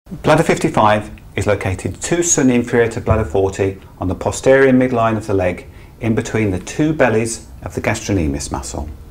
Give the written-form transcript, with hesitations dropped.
Bladder 55 is located 2 cun inferior to bladder 40 on the posterior midline of the leg, in between the two bellies of the gastrocnemius muscle.